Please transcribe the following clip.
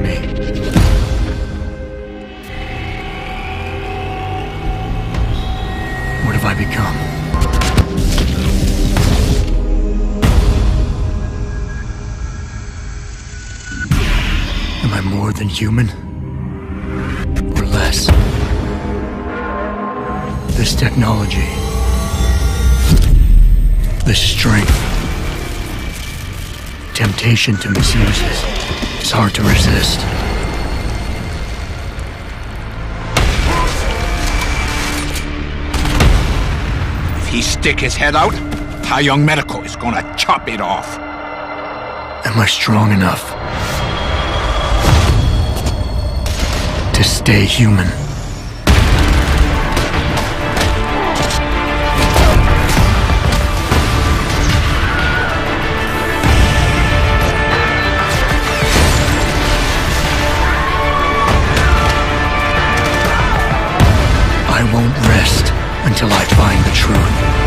me. What have I become? Am I more than human? Or less? This technology, this strength, temptation to misuse it, it's hard to resist. If he stick his head out, Tai Yong Medical is gonna chop it off. Am I strong enough to stay human? I won't rest until I find the truth.